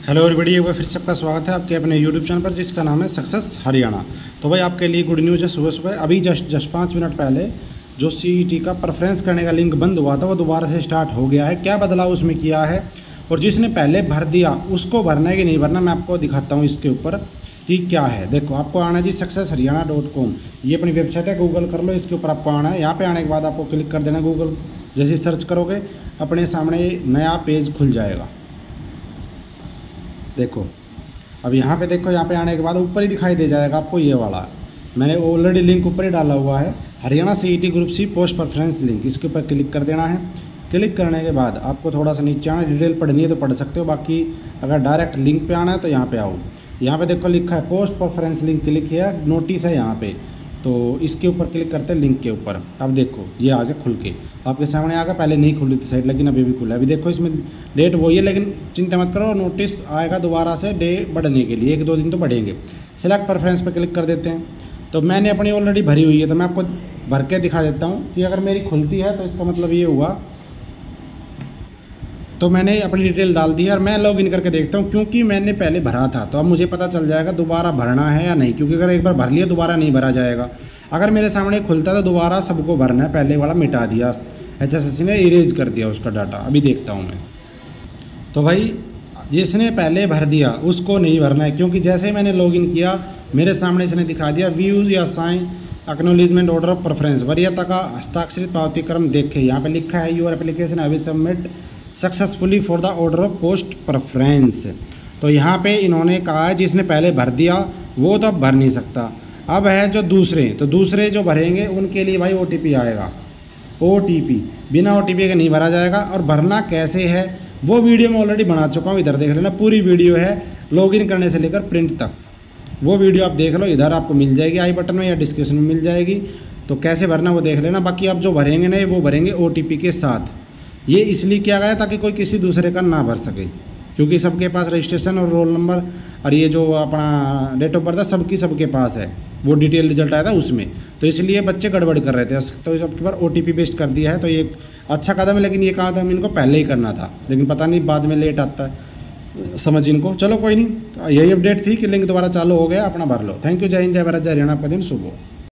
Hello everybody, एक बार फिर सबका स्वागत है आपके अपने यूट्यूब चैनल पर जिसका नाम है सक्सेस हरियाणा। तो भाई आपके लिए गुड न्यूज़ है। सुबह सुबह अभी जस्ट 5 मिनट पहले जो सीईटी का प्रेफरेंस करने का लिंक बंद हुआ था वो दोबारा से स्टार्ट हो गया है। क्या बदलाव उसमें किया है और जिसने पहले भर दिया उसको भरना है कि नहीं भरना, मैं आपको दिखाता हूँ इसके ऊपर कि क्या है। देखो, आपको आना है जी successhariana.com, ये अपनी वेबसाइट है, गूगल कर लो। इसके ऊपर आपको आना है। यहाँ पे आने के बाद आपको क्लिक कर देना गूगल। जैसे सर्च करोगे अपने सामने नया पेज खुल जाएगा। देखो, अब यहाँ पे देखो, यहाँ पे आने के बाद ऊपर ही दिखाई दे जाएगा आपको ये वाला। मैंने ऑलरेडी लिंक ऊपर ही डाला हुआ है, Haryana CET group C post preference link. इसके ऊपर क्लिक कर देना है। क्लिक करने के बाद आपको थोड़ा सा नीचे आना, डिटेल पढ़नी है तो पढ़ सकते हो, बाकी अगर डायरेक्ट लिंक पे आना है तो यहाँ पे आओ। यहाँ पे देखो लिखा है पोस्ट प्रेफरेंस लिंक, क्लिक किया, नोटिस है यहाँ पे, तो इसके ऊपर क्लिक करते हैं लिंक के ऊपर। अब देखो ये आगे खुल के आपके सामने आ गया। पहले नहीं खुल रही थी साइड, लेकिन अभी भी खुला है। अभी देखो इसमें डेट वही है, लेकिन चिंता मत करो, नोटिस आएगा दोबारा से डे बढ़ने के लिए, 1-2 दिन तो बढ़ेंगे। सिलेक्ट प्रेफरेंस पर क्लिक कर देते हैं। तो मैंने अपनी ऑलरेडी भरी हुई है, तो मैं आपको भर के दिखा देता हूँ कि अगर मेरी खुलती है तो इसका मतलब ये हुआ। तो मैंने अपनी डिटेल डाल दी है और मैं लॉगिन करके देखता हूँ, क्योंकि मैंने पहले भरा था तो अब मुझे पता चल जाएगा दोबारा भरना है या नहीं। क्योंकि अगर एक बार भर लिया दोबारा नहीं भरा जाएगा। अगर मेरे सामने खुलता तो दोबारा सबको भरना है, पहले वाला मिटा दिया, HSSC ने इरेज कर दिया उसका डाटा। अभी देखता हूँ मैं। तो भाई जिसने पहले भर दिया उसको नहीं भरना है, क्योंकि जैसे ही मैंने लॉगिन किया मेरे सामने इसने दिखा दिया व्यूज़ या sign acknowledgement order of preference, वरीयता का हस्ताक्षरित पावती क्रम देखे। यहाँ पे लिखा है your application have submit successfully for the order of post preference. तो यहाँ पे इन्होंने कहा है जिसने पहले भर दिया वो तो अब भर नहीं सकता। अब है जो दूसरे, तो दूसरे जो भरेंगे उनके लिए भाई OTP आएगा। OTP बिना OTP के नहीं भरा जाएगा। और भरना कैसे है वो वीडियो मैं ऑलरेडी बना चुका हूँ, इधर देख लेना, पूरी वीडियो है लॉगिन करने से लेकर प्रिंट तक। वो वीडियो आप देख लो, इधर आपको मिल जाएगी आई बटन में या डिस्क्रिप्शन में मिल जाएगी। तो कैसे भरना वो देख लेना। बाकी आप जो भरेंगे ना वो भरेंगे OTP के साथ। ये इसलिए किया गया ताकि कोई किसी दूसरे का ना भर सके, क्योंकि सबके पास रजिस्ट्रेशन और रोल नंबर और ये जो अपना डेट ऑफ बर्थ है सबके पास है, वो डिटेल रिजल्ट आया था उसमें। तो इसलिए बच्चे गड़बड़ कर रहे थे, तो सबके पास OTP बेस्ड कर दिया है। तो ये अच्छा कदम है, लेकिन ये कदम इनको पहले ही करना था, लेकिन पता नहीं बाद में लेट आता है समझ इनको। चलो कोई नहीं, तो यही अपडेट थी कि लिंक दोबारा चालू हो गया, अपना भर लो। थैंक यू, जय हिंद, जय भारत, जय हरियाणा, आपका दिन शुभ हो।